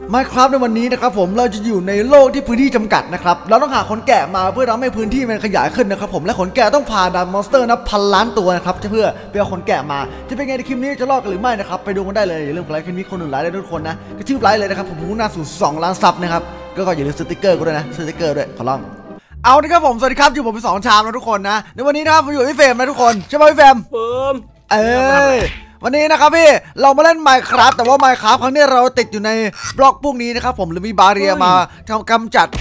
Minecraft ในวันนี้นะครับผมเราจะอยู่ในโลกที่พื้นที่จำกัดนะครับเราต้องหาขนแกะมาเพื่อทำให้พื้นที่มันขยายขึ้นนะครับผมและขนแกะต้องพาดันมอนสเตอร์นับพันล้านตัวนะครับเพื่อไปเอาขนแกะมาจะเป็นไงในคลิปนี้จะรอดกันหรือไม่นะครับไปดูกันได้เลยอย่าลืมกดไลค์คลิปนี้คนหนึ่งไลค์ได้ทุกคนนะกระทืบไลค์เลยนะครับผมมุ่งหน้าสู่2 ล้านซับนะครับก็อย่าลืมสติ๊กเกอร์กูด้วยนะสติ๊กเกอร์ด้วยขอร้องเอาละครับผมสวัสดีครับอยู่ผมเป็น2 ชามนะทุกคนนะในวันนี้นะครับผมอยู่พี่เฟรมนะทุกคนใช่ไหมพี่เฟรมวันนี้นะครับพี่เรามาเล่น Minecraft แต่ว่า Minecraft ครั้งนี้เราติดอยู่ในบล็อกพวกนี้นะครับผมหรือมีบาเรียมาจำกัด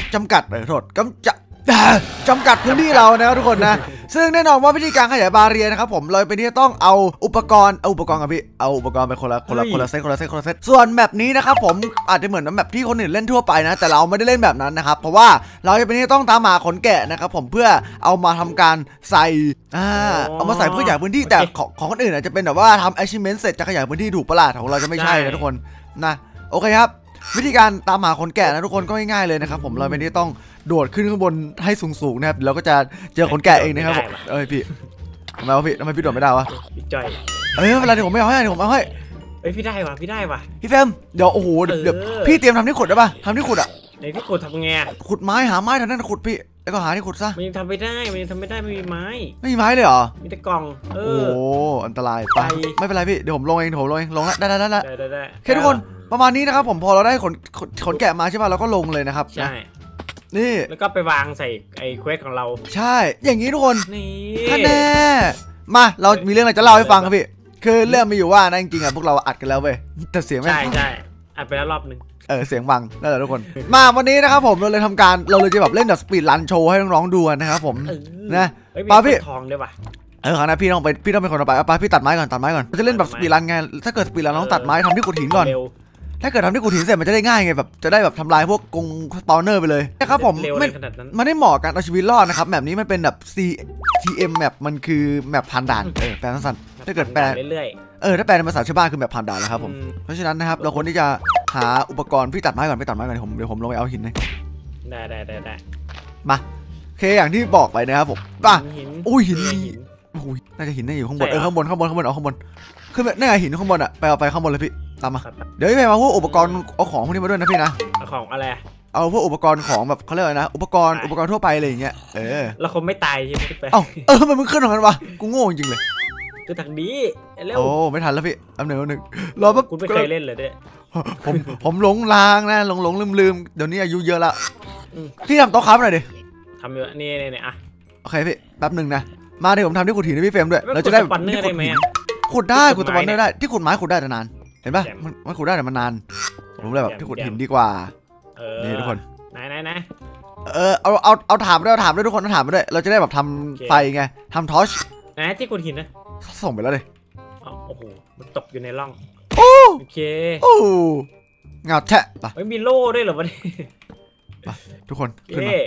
พื้นที่เรานะครับทุกคนนะซึ่งแน่นอนว่าวิธีการขยายบาเรียนะครับผมเราเป็นที่ต้องเอาอุปกรณ์กับพี่เอาอุปกรณ์ไปคนละเซตส่วนแบบนี้นะครับผมอาจจะเหมือนแบบที่คนอื่นเล่นทั่วไปนะแต่เราไม่ได้เล่นแบบนั้นนะครับเพราะว่าเราจะเป็นที่ต้องตามหาขนแกะนะครับผมเพื่อเอามาทำการใส่เอามาใส่เพื่อขยายพื้นที่แต่ของคนอื่นอาจจะเป็นแบบว่าทำ achievement เสร็จจะขยายพื้นที่ถูกปะล่ะของเราจะไม่ใช่นะทุกคนนะโอเคครับวิธีการตามหาขนแกะนะทุกคนก็ง่ายๆเลยนะครับผมเราเป็นที่ต้องโดดขึ้นข้างบนให้สูงๆนะครับเราก็จะเจอขนแกะเองนะครับพี่ทำไมพี่โดดไม่ได้วะพี่จอยเวลาที่ผมไม่เอาให้พี่ได้วะพี่เฟมเดี๋ยวโอ้โหเดี๋ยวพี่เตรียมทำที่ขุดได้ป่ะทำที่ขุดอ่ะในที่ขุดทำไงขุดไม้หาไม้ทางนั้นขุดพี่แล้วก็หาที่ขุดซะมันยังทำไม่ได้ไม่มีไม้ไม่มีไม้เลยเหรอมีแต่กล่องโอ้อันตรายไปไม่เป็นไรพี่เดี๋ยวผมลงเองลงแล้วได้แค่ทุกคนประมาณนี้นะครับผมพอเราได้ขนแกะมาใช่ป่ะเราก็ลงเลยนะครับใช่นี่แล้วก็ไปวางใส่ไอ้เควสของเราใช่อย่างนี้ทุกคนนี่แน่มาเรามีเรื่องอะไรจะเล่าให้ฟังครับพี่คือเรื่องมีอยู่ว่านะจริงๆอ่ะพวกเราอัดกันแล้วเว้ยแต่เสียงไม่ใช่อัดไปแล้วรอบนึงเสียงบังนั่นแหละทุกคนมาวันนี้นะครับผมเราเลยทำการเราเลยจะแบบเล่นแบบสปีดรันโชว์ให้น้องๆดูนะครับผมนะป้าพี่ทองได้ป่ะคราวนี้พี่ต้องเป็นคนต่อไปป้าพี่ตัดไม้ก่อนจะเล่นแบบสปีดรันไงถ้าเกิดสปีดรันต้องตัดไม้ทำที่ขุดหินก่อนถ้าเกิดทำที่ขุดหินเสร็จมันจะได้ง่ายไงแบบจะได้แบบทำลายพวกกรงสปาวเนอร์ไปเลยนะครับผมมันได้เหมาะกันเอาชีวิตรอดนะครับแบบนี้มันเป็นแบบ CTM แมปมันคือแมปผ่านด่านแปลสั้นๆถ้าเกิดแปลถ้าแปลเป็นภาษาชาวบ้านคือแมปผ่านด่านแล้วครับผมเพราะฉะนั้นนะครับเราควรที่จะหาอุปกรณ์พี่ตัดไม้ก่อนเดี๋ยวผมลงไปเอาหินได้มาโอเคอย่างที่บอกไปนะครับผมป่ะอุ้ยหินน่าจะหินน่าอยู่ข้างบนข้างบนเอาข้างบนคือน่าจะหินข้างบนอะไปข้างบนเลยพี่ตามมาเดี๋ยวพี่ไปมาพวกอุปกรณ์เอาของพวกนี้มาด้วยนะพี่นะของอะไรเอาพวกอุปกรณ์ของแบบเขาเรียกอะไรนะอุปกรณ์ทั่วไปอะไรอย่างเงี้ยเราคงไม่ตายใช่ไหมไปมันมึงขึ้นของกันวะกูโง่จริงเลยตัวทางนี้แล้วโอ้ไม่ทันแล้วพี่อันหนึ่งรอแป๊บกูไม่เคยเล่นเลยเนี่ยผมหลงลางนะหลงลืมเดี๋ยวนี้อายุเยอะละพี่ทำโต๊ะค้าหน่อยดิทำเยอะนี่อ่ะโอเคพี่แป๊บหนึ่งนะมาเดี๋ยวผมทำที่ขุดหินให้พี่เฟรมด้วยเราจะได้ขุดได้ขุดสปอนเนอร์ได้ที่ขุดไม้ขุดได้แต่นานเห็นป่ะมันขุดได้แต่มันนานผมเลยแบบที่ขุดหินดีกว่านี่ทุกคนไหนเอาถามด้วยทุกคนถามมาด้วยเราจะได้แบบทำไฟไงทำทอร์ชไหนที่ขุดหินนะส่งไปแล้วเลยโอ้โหมันตกอยู่ในร่องโอเคเงาแทะป่ะไม่มีโล่ด้วยเหรอวะนี่ทุกคนขึ้นมา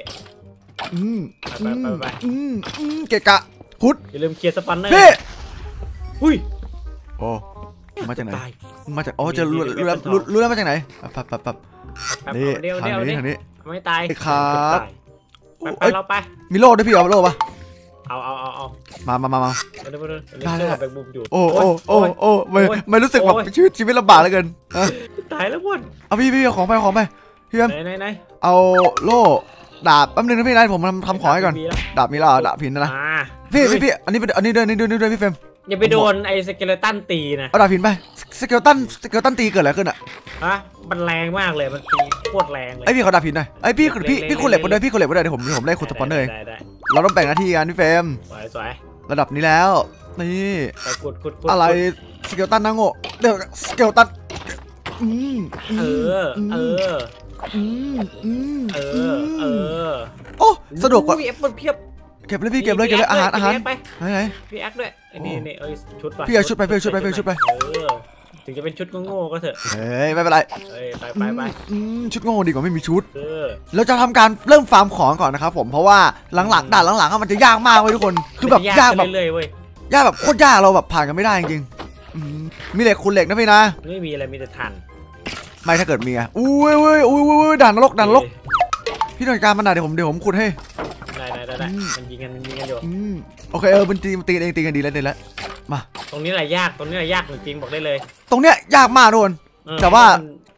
ไปเกะกะขุดอย่าลืมเคลียร์สปันเนอร์พี่อุ้ยโอ้มาจากไหนจะรู้แล้วมาจากไหนปั๊บนี่ทางนี้ไม่ตายครับไปเราไปมีโล่ด้วยพี่เอาโล่ปะเอามาได้ไปบุมอยู่โอ้ไม่รู้สึกแบบชีวิตลำบากเลยเกินตายแล้วพวกเอาพี่เอาของไปพี่แอมไหนเอาโล่ดาบแป๊บนึงนะพี่นายผมทำของให้ก่อนดาบมีแล้วดาบพินนะพี่อันนี้ด้วยพี่เฟรมอย่าไปโดนไอ้สเกเลตันตีนะเอาดาบพินไปสเกเลตันตีเกิดอะไรขึ้นอ่ะมันแรงมากเลยมันตีโคตรแรงเลยพี่เขาดาบพินหน่อยพี่คุณเหล็กมาด้วยเดี๋ยวผมได้ขุดสปอนเนอร์เราต้องแบ่งหน้าที่กันพี่เฟรมสวยระดับนี้แล้วนี่ขุดอะไรสเกเลตันนะโง่เดี๋ยวสเกเลตันโอ้สะดวกกว่าเพียบเก็บเลยพี่เก็บเลยอาหารไปไหนพี่แอคด้วยนี่ชุดพี่เอาชุดไปถึงจะเป็นชุดโง่ก็เถอะไม่เป็นไรไปชุดโง่ดีกว่าไม่มีชุดเราจะทำการเริ่มฟาร์มของก่อนนะครับผมเพราะว่าหลังมันจะยากมากเลยทุกคนคือแบบยากแบบยากแบบโคตรยากเราแบบผ่านกันไม่ได้จริงมีเหล็กคุณเหล็กนะพี่นะไม่มีอะไรมีแต่ถ่านไม่ถ้าเกิดมีอ่ะอุ้ยด่านนรกพี่หน่วยการมันหน่อยเดี๋ยวผมขุดให้ได้มันยิงกันอยู่โอเคมันตีกันดีแล้วมาตรงนี้แหละยากจริงบอกได้เลยตรงเนี้ยยากมากทุกคนแต่ว่า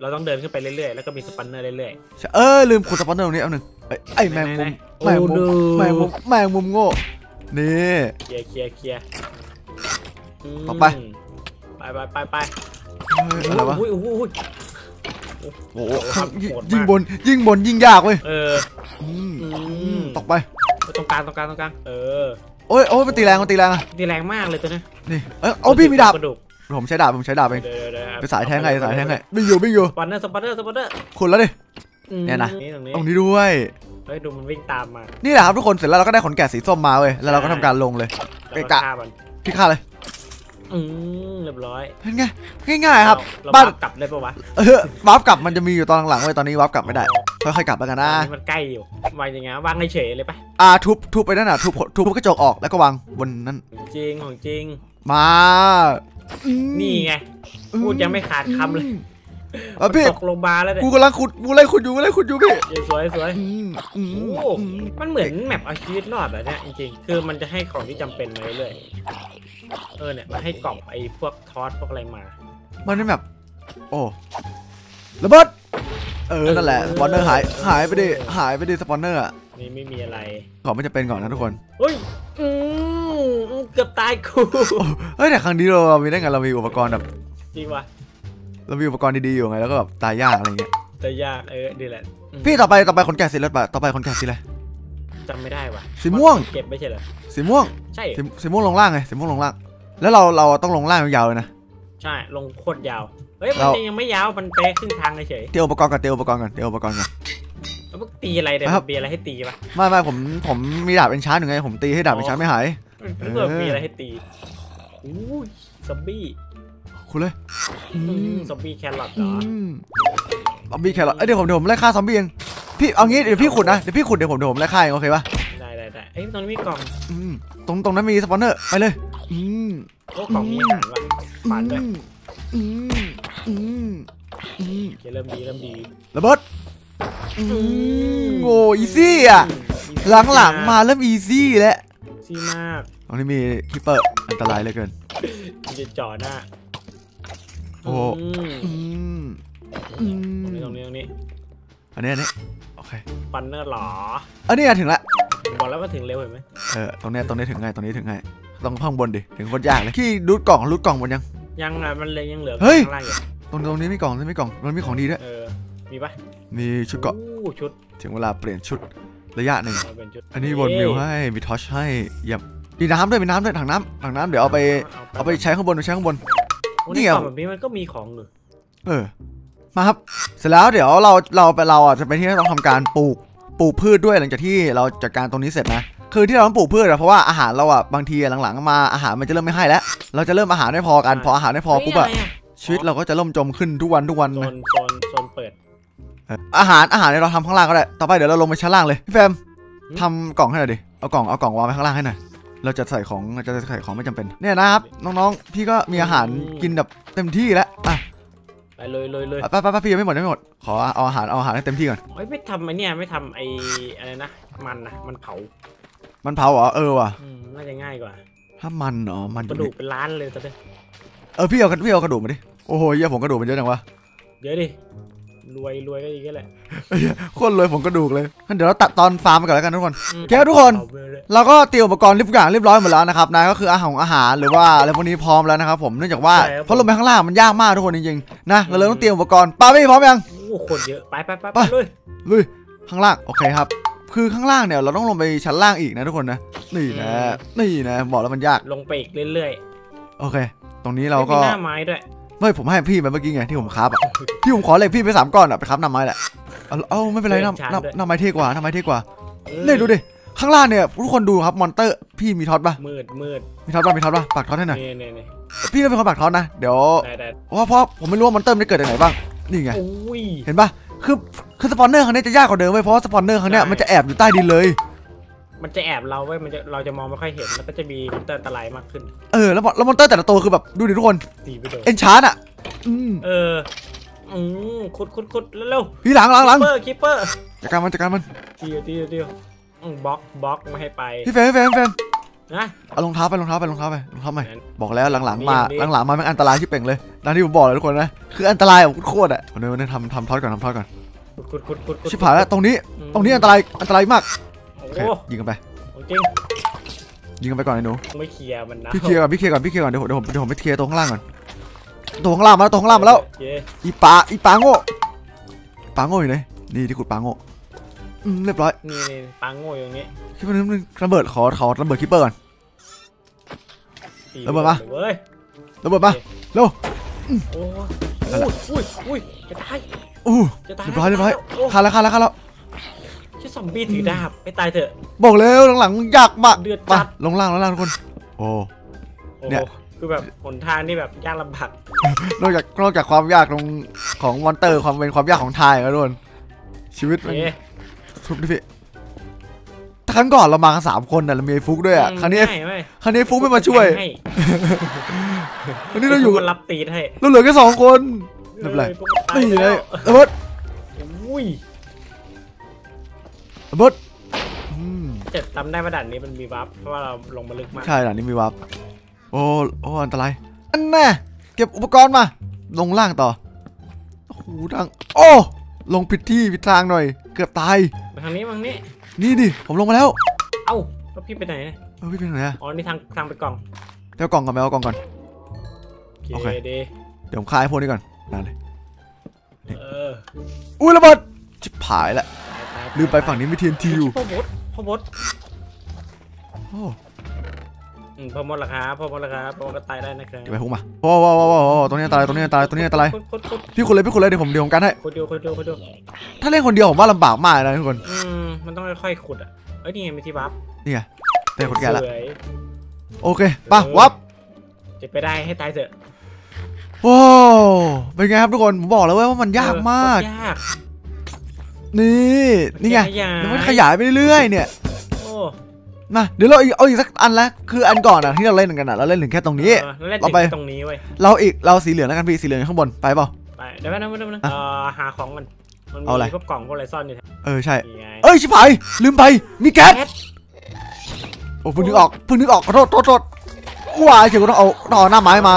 เราต้องเดินขึ้นไปเรื่อยๆแล้วก็มีสปันเนอร์เรื่อยลืมขุดสปอนเนอร์ตรงนี้เอาหนึ่งไอ้แมงมุมแมงมุมโง่นี่ๆเคลียร์ต่อไปไปอะไรวะอุ้ยโอ้ยิงบนยิงยากเว้ยตกไปตรงกลางโอ้ยมันตีแรงอ่ะตีแรงมากเลยตัวนี้นี่เอาพี่มีดาบกระดูกผมใช้ดาบเองไปสายแทงไงวิ่งอยู่สปอนเนอร์ขุดแล้วดิเนี่ยนะตรงนี้ด้วยเฮ้ยดูมันวิ่งตามมานี่แหละครับทุกคนเสร็จแล้วเราก็ได้ขนแกะสีส้มมาเว้ยแล้วเราก็ทำการลงเลยไปกะพี่ฆ่าเลยเรียบร้อยเห็นไงง่ายๆครับบ้านกลับได้ปะวะวาร์ปกลับมันจะมีอยู่ตอนหลังๆเว้ยตอนนี้วาร์ปกลับไม่ได้ค่อยๆกลับแล้วกันนะมันใกล้อยู่วางอย่างเงี้ยวางเฉยเลยปะทุบไปนั่นน่ะทุบกระจกออกแล้วก็วางบนนั้นของจริงมานี่ไงพูดยังไม่ขาดคำเลยพี่ตกลงมาแล้วเนี่ยกูกำลังขุดอยู่พี่สวยโอ้มันเหมือนแมปเอาชีวิตรอดอะเนี่ยจริงๆคือมันจะให้ของที่จำเป็นมาเรื่อยเนี่ยมันให้กล่องไอ้พวกทอสพวกอะไรมามันเป็นแบบโอ้ระเบิดนั่นแหละสปอนเนอร์หายไปดิสปอนเนอร์อ่ะนี่ไม่มีอะไรขอไม่จะเป็นก่อนนะทุกคนเฮ้ยเกือบตายกูแต่ครั้งนี้เรามีได้ไงเรามีอุปกรณ์แบบจริงวะเรามีอุปกรณ์ดีๆอยู่ไงแล้วก็แบบตายยากอะไรเงี้ยตายยากดีแหละพี่ต่อไปคนแก่สีแล้วต่อไปคนแก่สีอะไรจำไม่ได้ว่ะสีม่วงเก็บไม่ใช่เหรอสีม่วงใช่สีม่วงลงล่างไงสีม่วงลงล่างแล้วเราต้องลงล่างยาวเลยนะใช่ลงโคตรยาวเฮ้ยมันยังไม่ยาวมันไปครึ่งทางเฉยเตรียมอุปกรณ์ก่อนแล้วพวกตีอะไรเดี๋ยวมีอะไรให้ตีปะไม่ผมมีดาบเป็นช้าหนึ่งไงผมตีให้ดาบเป็นช้าไม่หายมีอะไรให้ตีซอมบี้คุณเลยซอมบี้แครอทเหรอซอมบี้แครอทเดี๋ยวผมไล่ฆ่าซอมบี้เองพี่เอางี้เดี๋ยวพี่ขุดนะเดี๋ยวผมไล่ฆ่าเองโอเคปะได้ตรงนี้มีกล่องตรงนั้นมีสปอนเนอร์ไปเลยโอ้กล่องมีอาหารว่ะปาดด้วยเริ่มดีระเบิดโอ้อีซี่อ่ะหลังมาเริ่มอีซี่แล้วซี่มากตรงนี้มีคิปเปอร์อันตรายเหลือเกินจะจ่อหน้าโอ้ตรงนี้อันนี้โอเคปันเนอร์หรออันนี้ถึงละบอกแล้วว่าถึงเร็วเห็นไหมตรงนี้ถึงไงต้องข้างบนดิถึงคนยากเลยที่รูดกล่องหมดยังอ่ะมันเลยยังเหลือข้างล่างอยู่ตรงนี้มีกล่องมันมีของดีด้วยมีปะมีชุดเกาะชุดถึงเวลาเปลี่ยนชุดระยะหนึ่งอันนี้วนมิวให้มีทอชให้เยี่ยมมีน้ำด้วยถังน้ำเดี๋ยวเอาไปใช้ข้างบนนี่อ่ะแบบนี้มันก็มีของหรือมาครับเสร็จแล้วเดี๋ยวเราจะไปที่ต้องทำการปลูกพืชด้วยหลังจากที่เราจัดการตรงนี้เสร็จนะคือที่เราต้องปลูกพืชเพราะว่าอาหารเราบางทีหลังๆมาอาหารมันจะเริ่มไม่ให้แล้วเราจะเริ่มอาหารไม่พอกันพออาหารไม่พอปุ๊บชีวิตเราก็จะล่มจมขึ้นทุกวันโซนเปิดอาหารเราทำข้างล่างก็ได้ต่อไปเดี๋ยวเราลงไปชั้นล่างเลยพี่แฟมทำกล่องให้หน่อยดิเอากล่องวางไว้ข้างล่างให้หน่อยเราจะใส่ของไม่จำเป็นเนี่ยนะครับน้องๆพี่ก็มีอาหารกินแบบเต็มที่แล้วไปเลยไปพี่ยังไม่หมดขอเอาอาหารให้เต็มที่ก่อนไม่ทำไม่ทำไอ้อะไรนะมันเผาเหรอว่ะน่าจะง่ายกว่าถ้ามันเนาะมันกระดูกเป็นล้านเลยตอนนี้พี่เอากระดูกมาดิโอ้โหเยอะผมกระดูกมันเยอะจังวะเดี๋ยวดิรวยก็อีกแหละโคตรรวยผมกระดูกเลยงั้นเดี๋ยวเราตัดตอนฟาร์มไปก่อนแล้วกันทุกคนแค่ทุกคนเราก็เตรียมอุปกรณ์ทุกอย่างเรียบร้อยหมดแล้วนะครับนะก็คืออาหารหรือว่าอะไรพวกนี้พร้อมแล้วนะครับผมเนื่องจากว่าพอลงไปข้างล่างมันยากมากทุกคนจริงๆนะเราเลยต้องเตรียมอุปกรณ์ป้าพี่พร้อมยังโอ้คนเยอะไปลุยข้างล่างโอเคครับคือข้างล่างเนี่ยเราต้องลงไปชั้นล่างอีกนะทุกคนนะนี่นะบอกแล้วมันยากลงไปอีกเรื่อยๆโอเคตรงนี้เราก็หน้าไม้ด้วยไม่ผมให้พี่ไปเมื่อกี้ไงที่ผมคราฟที่ผมขอเหล็กพี่ไป3 ก้อนไปคราฟน้ำไม้แหละเอาไม่เป็นไรน้ำไม้เท่กว่าเนี่ยดูดิข้างล่างเนี่ยทุกคนดูครับมอนเตอร์พี่มีท็อตป่ะมืดมีท็อตป่ะปักท็อตให้หน่อยนี่พี่ต้องเป็นคนปักท็อตนะเดี๋ยวเพราะผมไม่รู้ว่ามอนเตอร์มันเกิดจากไหนบ้างนี่ไงเห็นป่ะคือสปอนเนอร์ครั้งนี้จะยากกว่าเดิมเพราะสปอนเนอร์ครั้งนี้มันจะแอบอยู่ใต้ดินเลยมันจะแอบเราไว้เราจะมองไม่ค่อยเห็นแล้วก็จะมีมอนเตอร์อันตรายมากขึ้นแล้วมอนเตอร์แต่ละตัวคือแบบดูดิทุกคนเอ็นชาร์ดขุดเร็วพี่หลังคิปเปอร์จัดการมันเดียวบล็อกไม่ให้ไปพี่แฟมนะเอารองเท้าไปรองเท้าใหม่บอกแล้วหลังๆมาแม่งอันตรายที่เป่งเลยดังที่ผมบอกเลยทุกคนนะคืออันตรายแบบโคตรอ่ะวันนี้ทำทอดก่อนชิบหายแล้วตรงนี้อันตรายมากโอเคยิงกันไปยิงกันไปก่อนไอ้หนูไม่เคลียร์มันนะพี่เคลียร์ก่อนเดี๋ยวผมไปเคลียร์ตรงข้างล่างก่อนตรงข้างล่างมาแล้วอีปลาโง่อยู่ไหนนี่ที่ขุดปลาโง่เรียบร้อยนี่ปลาโง่อย่างนี้คิดว่านึงระเบิดขอระเบิดคิปเปอร์ก่อนระเบิดมาเร็วอุ้ยจะตายเรียบร้อยฆ่าแล้วชื่อซอมบี้ถือดาบไปตายเถอะบอกแล้วหลังๆยากมากเดือดจัดลงล่างทุกคนโอ้เนี่ยคือแบบหนทางนี่แบบยากลำบากนอกจากความยากของมอนเตอร์ความยากของทายทุกคนชีวิตมันทุบดิพี่ครั้งก่อนเรามากัน3 คนน่ะเรามีไอ้ฟุกด้วยอ่ะครั้งนี้ฟุกไม่มาช่วยอันนี้เราอยู่รับตีให้เราเหลือแค่2 คนไม่เป็นไรนี่เลยระเบิดเจ็ดทำได้ประดันนี้มันมีวับเพราะว่าเราลงมาลึกมากใช่ด่านนี้มีวับโอ้อันตรายอันแน่เก็บอุปกรณ์มาลงล่างต่อโอ้โหดังลงผิดที่ผิดทางหน่อยเกือบตายไปทางนี้นี่ดิผมลงมาแล้วเอ้าแล้วพี่ไปไหนพี่ไปไหนอ่ะอ๋อนี่ทางไปกล่องเดี๋ยวกล่องก่อนเอากล่องก่อนโอเคเดี๋ยวผมคลายพวกนี้ก่อนนั่นเลยอุ้ยระเบิดชิบหายละลืมไปฝั่งนี้มี TNT อยู่พ่อบดพ่อมดราคาพ่อมดก็ตายได้นะครับเก็บไปพุ่งมาโอ้ตรงนี้ตายพี่คุณเลยเดี๋ยวผมกันให้คนเดียวถ้าเล่นคนเดียวผมว่าลำบากมากนะทุกคนมันต้องค่อยๆขุดอ่ะนี่ไงมีที่วับนี่ไงได้คนแก่แล้วโอเคป่ะวับจะไปได้ให้ตายเถอะโอ้เป็นไงครับทุกคนผมบอกแล้วว่ามันยากมากนี่ไงมันขยายไปเรื่อยเนี่ยมาเดี๋ยวเราเอาอีกสักอันแล้วคืออันก่อนที่เราเล่นกันเราเล่นถึงแค่ตรงนี้เราไปตรงนี้เว้ยเราสีเหลืองแล้วกันพี่สีเหลืองข้างบนไปเปล่าไปเดี๋ยวนะหาของมันมีพวกกล่องพวกอะไรซ่อนอยู่ใช่ชิบหายลืมไปมีแก๊สโอ้เพิ่งนึกออกขอโทษว้ายเฉยก็ต้องเอาหน้าไม้มา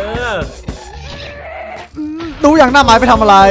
ดูอย่างหน้าไม้ไปทำอะไร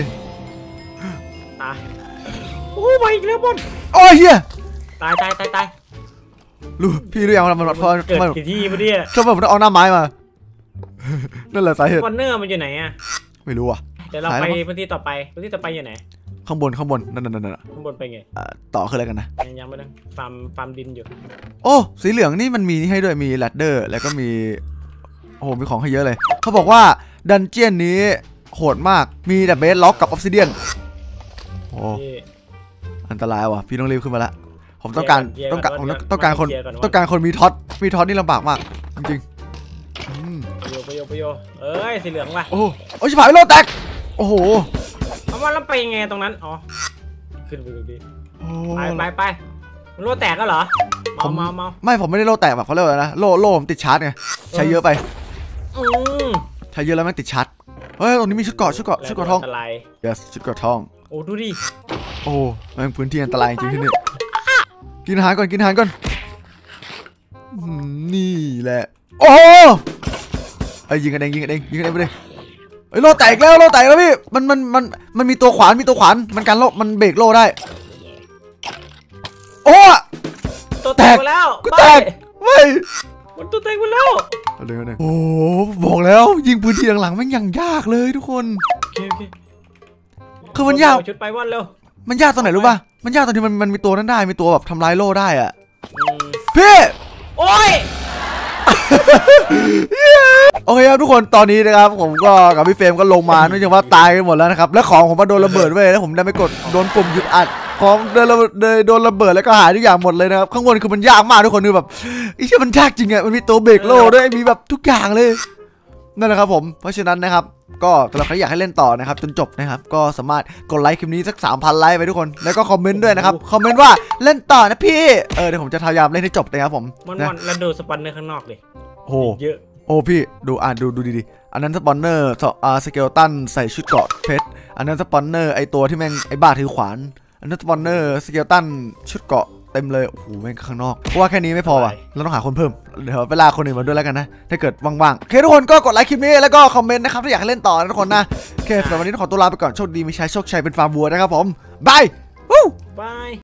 ตายโอ้ไปอีกแล้วบอลโอ้ยเฮียตายรู้พี่รู้ยังว่ามันพอเกิดกี่ที่ปะเนี่ยชอบแบบเอาหน้าไม้มานั่นแหละสาเหตุวันเนอร์มันอยู่ไหนอะไม่รู้อ่ะเดี๋ยวเราไปพื้นที่ต่อไปอยู่ไหนข้างบนนั่นข้างบนไปไงต่อคืออะไรกันนะยังไม่ได้ฟาร์มดินอยู่โอ้สีเหลืองนี่มันมีให้ด้วยมีแรดเดอร์แล้วก็มีโอ้โหมีของให้เยอะเลยเขาบอกว่าดันเจี้ยนนี้โหดมากมีแต่เบสล็อกกับออฟซิเดียนโอ้อันตรายว่ะพี่ต้องรีบขึ้นมาละผมต้องการคนมีท็อตนี่ลำบากมากจริงไปโยสีเหลืองว่ะโอ้ชิบหายโลแตกโอ้โหเอาว่าแล้วไปยังไงตรงนั้นอ๋อขึ้นไปดูดิไปโลแตกก็เหรอเมาไม่ผมไม่ได้โลแตกแบบเขาเรียกว่านะโลผมติดชาร์จไงใช้เยอะไปใช้เยอะแล้วมันติดชาร์จเฮ้ยตรงนี้มีชุดเกาะทอง yes ชุดเกาะทองโอ้ดูดิโอ้แม่งพื้นที่อันตรายจริงที่นี่กินอาหารก่อนนี่แหละโอ้ยิงกันเองไปเลยโล่แตกแล้วพี่มันมีตัวขวานมันกันโล่มันเบรกโล่ได้โอ้ตัวแตกแล้วกูแตกไม่มันตัวแตกไปแล้วโอ้บอกแล้วยิงพื้นที่หลังๆแม่งยังยากเลยทุกคนคือมันยากชุดไปวันเร็วมันยากตรงไหนรู้ป่ะมันยากตรงที่มันมีตัวนั้นได้มีตัวแบบทำลายโล่ได้อ่ะพี่โอ้ยโอเคครับทุกคนตอนนี้นะครับผมก็กับพี่เฟรมก็ลงมาเนื่องจากว่าตายกันหมดแล้วนะครับและของผมมาโดนระเบิดเว้ยแล้วผมได้ไปกดโดนปุ่มหยุดอัดของโดนระเบิดแล้วก็หายทุกอย่างหมดเลยนะครับข้างบนคือมันยากมากทุกคนคือแบบไอ้เชี่ยมันยากจริงอ่ะมันมีตัวเบรกโล่ด้วยมีแบบทุกอย่างเลยนั่นแหละครับผมเพราะฉะนั้นนะครับก็สำหรับใครอยากให้เล่นต่อนะครับจนจบนะครับก็สามารถกดไลค์คลิปนี้สัก 3,000 ไลค์ไปทุกคนแล้วก็คอมเมนต์ด้วยนะครับคอมเมนต์ว่าเล่นต่อนะพี่เดี๋ยวผมจะพยายามเล่นให้จบนะครับผมมันแล้วดูสปอนเนอร์ข้างนอกเลยโอ้เยอะพี่ดูดีๆอันนั้นสปอนเนอร์สเกลตันใส่ชุดเกราะเพชรอันนั้นสปอนเนอร์ไอตัวที่แม่งไอบ้าถือขวานอันนั้นสปอนเนอร์สเกลตันชุดเกราะเต็มเลยโอ้โหแม่งข้างนอกเพราะว่าแค่นี้ไม่พอว่ะเราต้องหาคนเพิ่มเดี๋ยวเวลาคนอื่นมาด้วยแล้วกันนะถ้าเกิดว่างๆโอเคทุกคนก็กดไลค์คลิปนี้แล้วก็คอมเมนต์นะครับถ้าอยากให้เล่นต่อนะทุกคนนะโอเคสำหรับวันนี้ต้องขอตัวลาไปก่อนโชคดีมีชัยโชคชัยเป็นฟาร์มวัวนะครับผมบายบาย